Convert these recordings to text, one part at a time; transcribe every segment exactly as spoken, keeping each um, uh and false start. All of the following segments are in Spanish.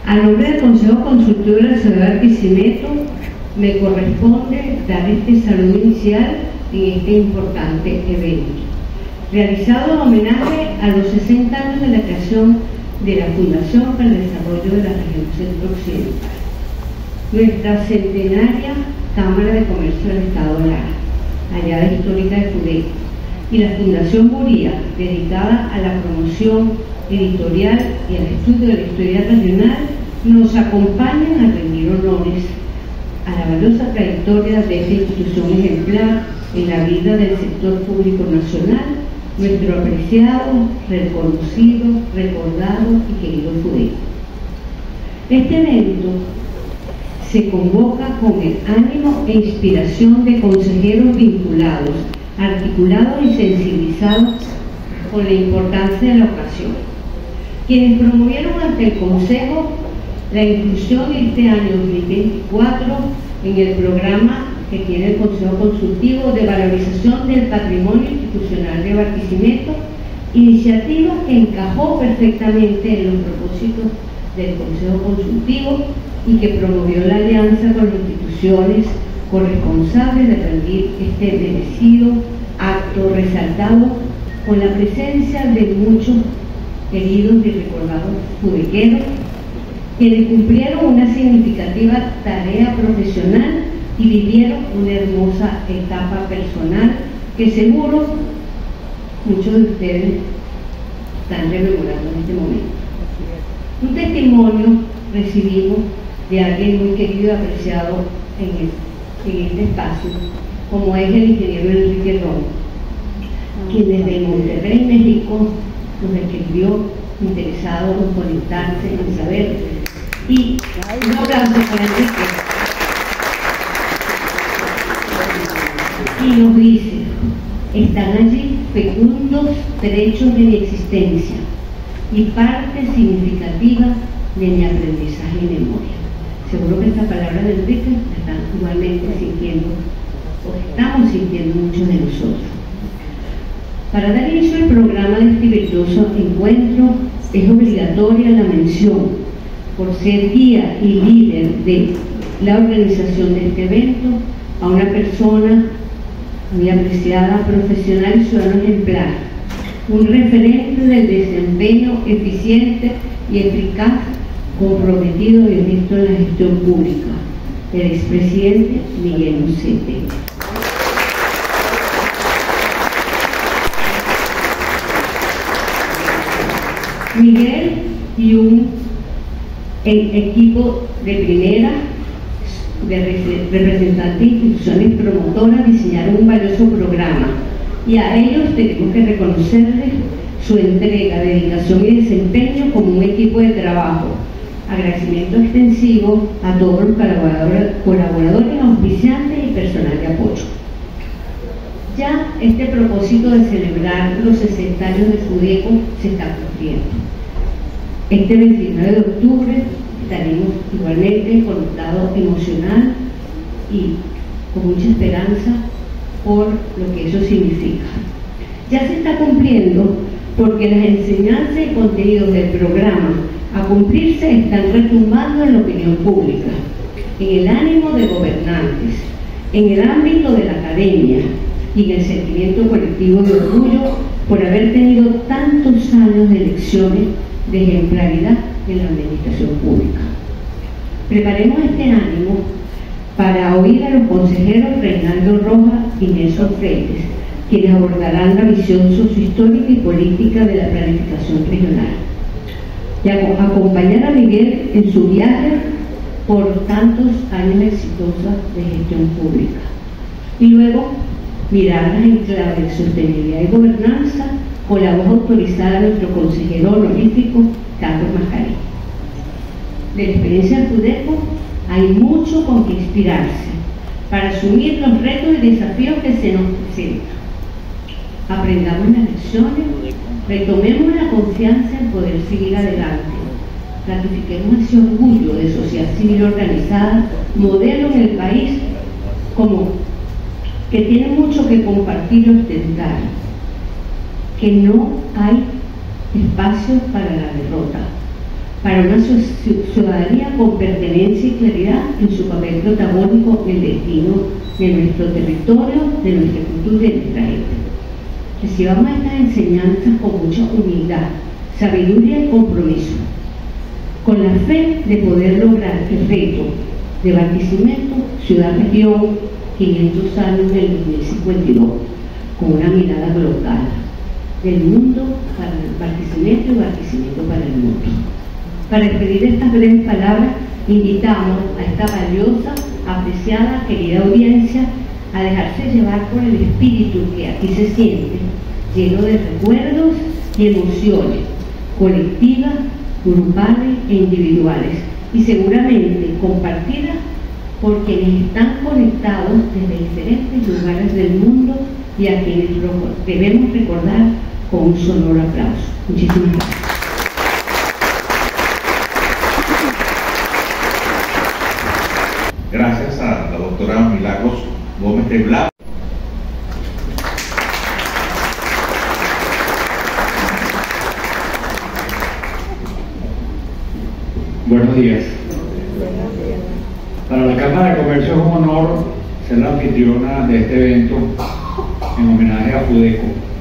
A nombre del Consejo Consultivo de la Ciudad de Barquisimeto, me corresponde dar este saludo inicial en este importante evento, realizado en homenaje a los sesenta años de la creación de la Fundación para el Desarrollo de la Región Centro-Occidental, nuestra centenaria Cámara de Comercio del Estado de Lara, hallada histórica de Fudeco, y la Fundación Muría, dedicada a la promoción editorial y al estudio de la historia regional, nos acompañan a rendir honores a la valiosa trayectoria de esta institución ejemplar en la vida del sector público nacional, nuestro apreciado, reconocido, recordado y querido Fudeco. Este evento se convoca con el ánimo e inspiración de consejeros vinculados, articulados y sensibilizados con la importancia de la ocasión, quienes promovieron ante el Consejo la inclusión este año dos mil veinticuatro en el programa que tiene el Consejo Consultivo de Valorización del Patrimonio Institucional de Barquisimeto, iniciativa que encajó perfectamente en los propósitos del Consejo Consultivo y que promovió la alianza con las instituciones corresponsables de rendir este merecido acto, resaltado con la presencia de muchos queridos y recordados fudequeros, quienes cumplieron una significativa tarea profesional y vivieron una hermosa etapa personal que seguro muchos de ustedes están rememorando en este momento. Un testimonio recibimos de alguien muy querido y apreciado en, el, en este espacio, como es el ingeniero Enrique Ron, quien desde Monterrey, México, nos escribió interesado en conectarse, en saber. Y un aplauso para Enrique. Y nos dice: están allí fecundos trechos de mi existencia y parte significativa de mi aprendizaje y memoria. Seguro que esta palabra de Enrique la están igualmente sintiendo, o estamos sintiendo muchos de nosotros. Para dar inicio al programa de este virtuoso encuentro, es obligatoria la mención, por ser guía y líder de la organización de este evento, a una persona muy apreciada, profesional y ciudadano ejemplar, un referente del desempeño eficiente y eficaz, comprometido y honesto en la gestión pública, el expresidente Miguel Ucete. Miguel y un equipo de primera de representantes de instituciones promotoras diseñaron un valioso programa, y a ellos tenemos que reconocerles su entrega, dedicación y desempeño como un equipo de trabajo. Agradecimiento extensivo a todos los colaboradores, colaboradores auspiciantes y personal de apoyo. Ya este propósito de celebrar los sesenta años de Fudeco se está cumpliendo. Este veintinueve de octubre estaremos igualmente conectados emocional y con mucha esperanza por lo que eso significa. Ya se está cumpliendo porque las enseñanzas y contenidos del programa a cumplirse están retumbando en la opinión pública, en el ánimo de gobernantes, en el ámbito de la academia y en el sentimiento colectivo de orgullo por haber tenido tantos años de lecciones de ejemplaridad en la administración pública. Preparemos este ánimo para oír a los consejeros Reinaldo Rojas y Nelson Freites, quienes abordarán la visión sociohistórica y política de la planificación regional, y a acompañar a Miguel en su viaje por tantos años exitosos de gestión pública, y luego mirarlas en clave de sostenibilidad y gobernanza con la voz autorizada de nuestro consejero honorífico Carlos Mascarí. De la experiencia del Fudeco hay mucho con que inspirarse para asumir los retos y desafíos que se nos presentan. Aprendamos las lecciones, retomemos la confianza en poder seguir adelante, ratifiquemos ese orgullo de sociedad civil organizada, modelo en el país, como que tiene mucho que compartir y ostentar, que no hay espacio para la derrota, para una ciudadanía con pertenencia y claridad en su papel protagónico en el destino de nuestro territorio, de nuestra cultura y de nuestra gente. Recibamos estas enseñanzas con mucha humildad, sabiduría y compromiso, con la fe de poder lograr el reto de Barquisimeto, ciudad-región, quinientos años del dos mil cincuenta y dos, con una mirada global del mundo para Barquisimeto y Barquisimeto para el mundo. Para despedir estas breves palabras, invitamos a esta valiosa, apreciada, querida audiencia a dejarse llevar por el espíritu que aquí se siente, lleno de recuerdos y emociones colectivas, grupales e individuales, y seguramente compartidas por quienes están conectados desde diferentes lugares del mundo y a quienes debemos recordar con un sonoro aplauso. Muchísimas gracias. Gracias a la doctora Milagros Gómez de Blas. Buenos días. Para la Cámara de Comercio es un honor ser la anfitriona de este evento en homenaje a FUDECO,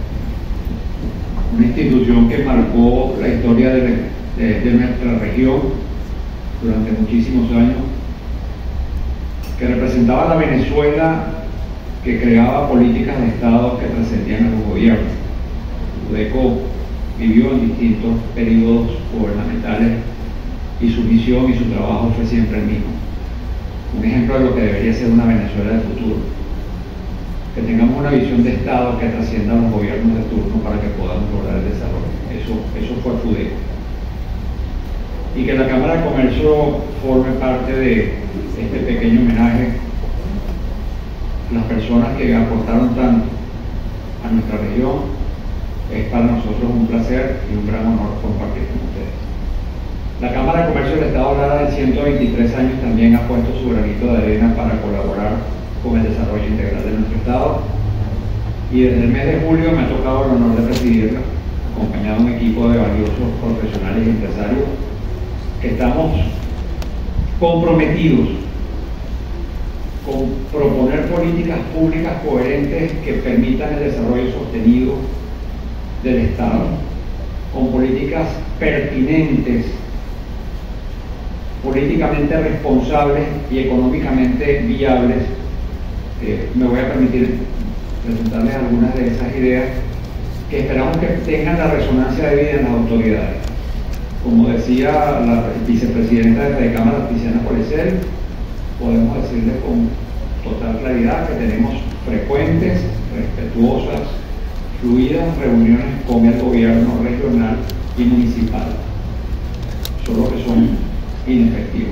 una institución que marcó la historia de, de, de nuestra región durante muchísimos años, que representaba la Venezuela que creaba políticas de Estado que trascendían a los gobiernos. FUDECO vivió en distintos periodos gubernamentales y su misión y su trabajo fue siempre el mismo. Un ejemplo de lo que debería ser una Venezuela del futuro. Que tengamos una visión de Estado que trascienda a los gobiernos de turno para que podamos lograr el desarrollo. Eso, eso fue FUDECO. Y que la Cámara de Comercio forme parte de este pequeño homenaje. Las personas que aportaron tanto a nuestra región, es para nosotros un placer y un gran honor compartir con ustedes. La Cámara de Comercio del Estado Lara de ciento veintitrés años también ha puesto su granito de arena para colaborar con el desarrollo integral de nuestro Estado, y desde el mes de julio me ha tocado el honor de presidirla, acompañado de un equipo de valiosos profesionales y empresarios que estamos comprometidos con proponer políticas públicas coherentes que permitan el desarrollo sostenido del Estado, con políticas pertinentes, políticamente responsables y económicamente viables. Eh, me voy a permitir presentarles algunas de esas ideas que esperamos que tengan la resonancia debida en las autoridades. Como decía la vicepresidenta de la Cámara, Tiziana Polecel, podemos decirle con total claridad que tenemos frecuentes, respetuosas, fluidas reuniones con el gobierno regional y municipal, solo que son inefectivos.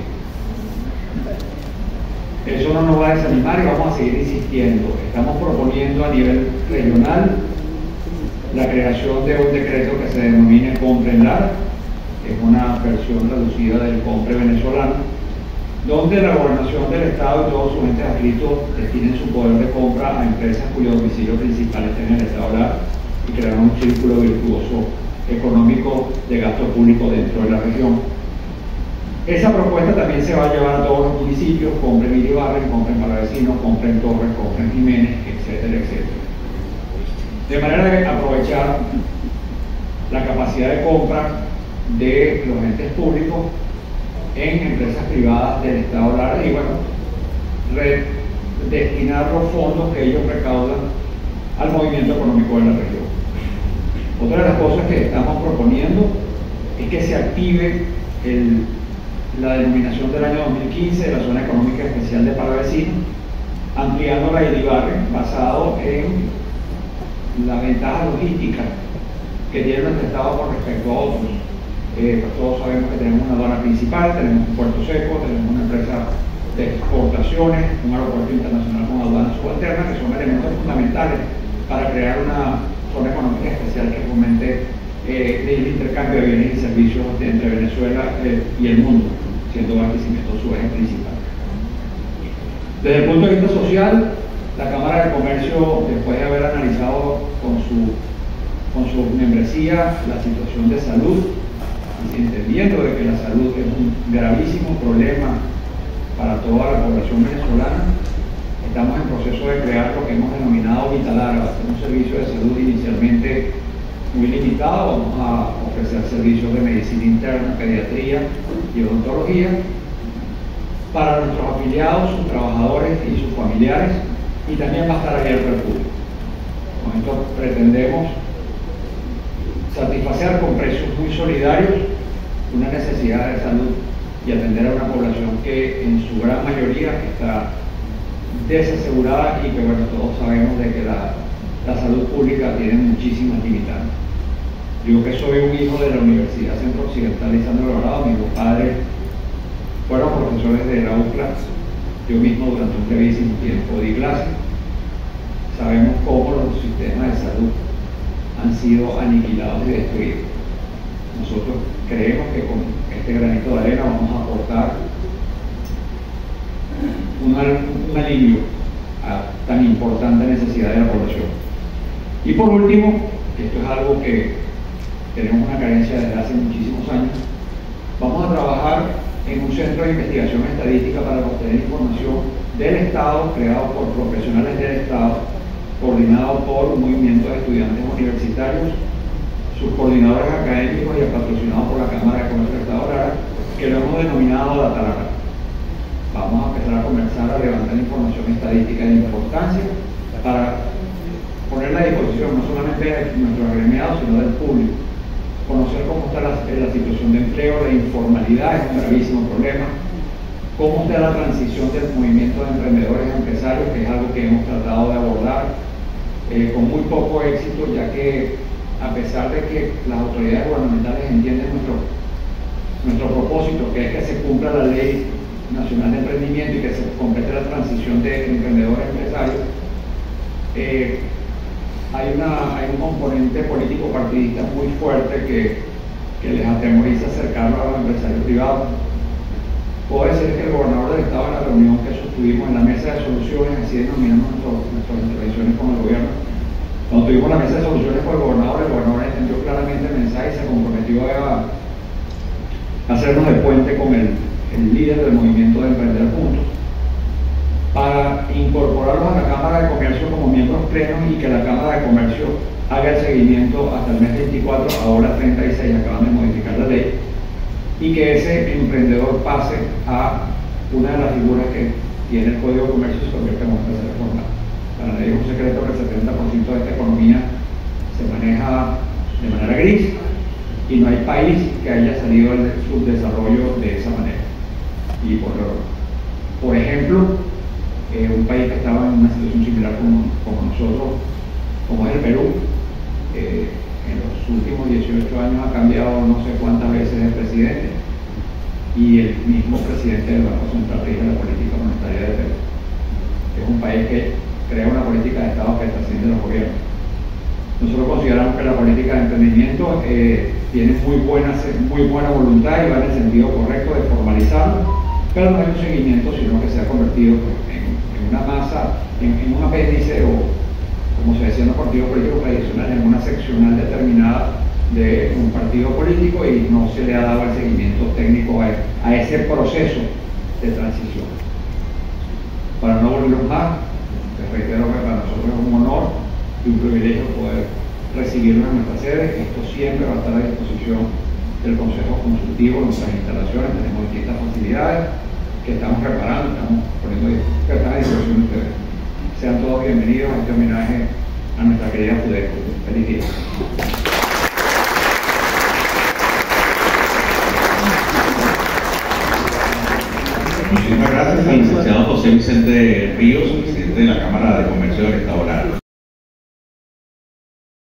Eso no nos va a desanimar y vamos a seguir insistiendo. Estamos proponiendo a nivel regional la creación de un decreto que se denomine COMPRENLAR, que es una versión reducida del COMPRE venezolano, donde la gobernación del Estado y todos sus entes adscritos destinen su poder de compra a empresas cuyo domicilio principal esté en el Estado Lara y crear un círculo virtuoso económico de gasto público dentro de la región. Esa propuesta también se va a llevar a todos los municipios: compren Iribarren, compren Palavecino, compren Torres, compren Jiménez, etcétera, etcétera. De manera de aprovechar la capacidad de compra de los entes públicos en empresas privadas del Estado Lara y, bueno, destinar los fondos que ellos recaudan al movimiento económico de la región. Otra de las cosas que estamos proponiendo es que se active el la denominación del año dos mil quince de la Zona Económica Especial de Palavecino, ampliando la Iribarren basado en la ventaja logística que tiene nuestro Estado con respecto a otros. Eh, pues todos sabemos que tenemos una aduana principal, tenemos un puerto seco, tenemos una empresa de exportaciones, un aeropuerto internacional con aduanas subalternas, que son elementos fundamentales para crear una zona económica especial que fomente eh, el intercambio de bienes y servicios entre Venezuela eh, y el mundo, siendo Barquisimeto su eje principal. Desde el punto de vista social, la Cámara de Comercio, después de haber analizado con su, con su membresía la situación de salud entendiendo de que la salud es un gravísimo problema para toda la población venezolana, estamos en proceso de crear lo que hemos denominado Vitalara, un servicio de salud inicialmente muy limitado. Vamos a ofrecer servicios de medicina interna, pediatría y odontología para nuestros afiliados, sus trabajadores y sus familiares, y también va a estar abierto al público. Con esto pretendemos satisfacer con precios muy solidarios una necesidad de salud y atender a una población que en su gran mayoría está desasegurada y que, bueno, todos sabemos de que la, la salud pública tiene muchísimas limitantes. Yo que soy un hijo de la Universidad Centro Occidental Lisandro Alvarado, mis dos padres fueron profesores de la U C L A, yo mismo durante un brevísimo tiempo di clase. Sabemos cómo los sistemas de salud han sido aniquilados y destruidos. Nosotros creemos que con este granito de arena vamos a aportar un, un alivio a tan importante necesidad de la población. Y por último, esto es algo que tenemos una carencia desde hace muchísimos años, vamos a trabajar en un centro de investigación estadística para obtener información del Estado, creado por profesionales del Estado, coordinado por un movimiento de estudiantes universitarios, sus coordinadores académicos y patrocinado por la Cámara de Comercio del Estado Lara, que lo hemos denominado Datalara. Vamos a empezar a comenzar a levantar información estadística de importancia para ponerla a disposición no solamente de nuestros agremiados, sino del público. Conocer cómo está la, la situación de empleo, la informalidad es un gravísimo problema, cómo está la transición del movimiento de emprendedores a empresarios, que es algo que hemos tratado de abordar eh, con muy poco éxito, ya que a pesar de que las autoridades gubernamentales entienden nuestro, nuestro propósito, que es que se cumpla la Ley Nacional de Emprendimiento y que se complete la transición de emprendedores a empresarios, eh, hay, una, hay un componente político partidista muy fuerte que, que les atemoriza acercarlo a los empresarios privados. Puedo decir que el gobernador del Estado, en la reunión que sostuvimos en la mesa de soluciones, así denominamos nuestro, nuestras intervenciones con el gobierno, cuando tuvimos la mesa de soluciones con el gobernador, el gobernador entendió claramente el mensaje y se comprometió a hacernos de puente con el, el líder del movimiento de Emprender Juntos, para incorporarlos a la Cámara de Comercio como miembros plenos y que la Cámara de Comercio haga el seguimiento hasta el mes veinticuatro, ahora treinta y seis, acaban de modificar la ley, y que ese emprendedor pase a una de las figuras que tiene el Código de Comercio y se convierte en una empresa formal. Para nadie es un secreto que el setenta por ciento de esta economía se maneja de manera gris y no hay país que haya salido del subdesarrollo de esa manera. Y por, por ejemplo, eh, un país que estaba en una situación similar como, como nosotros, como es el Perú, eh, en los últimos dieciocho años ha cambiado no sé cuántas veces el presidente, y el mismo presidente del Banco Central rige la política monetaria del Perú. Es un país que crea una política de Estado que trasciende los gobiernos. Nosotros consideramos que la política de emprendimiento eh, tiene muy buena, muy buena voluntad y va en el sentido correcto de formalizarlo, pero no hay un seguimiento, sino que se ha convertido en, en una masa, en, en un apéndice o, como se decía en los partidos políticos tradicionales, en una seccional determinada de un partido político, y no se le ha dado el seguimiento técnico a, a ese proceso de transición. Para no volverlo más, les reitero que para nosotros es un honor y un privilegio poder recibirnos en nuestra sede. Esto siempre va a estar a disposición del Consejo Consultivo, nuestras instalaciones, tenemos distintas facilidades que estamos preparando, estamos poniendo que están a disposición de ustedes. Sean todos bienvenidos a este homenaje a nuestra querida FUDECO. Feliz día. Muchísimas gracias al licenciado José Vicente Ríos, presidente de la Cámara de Comercio del Estado Lara.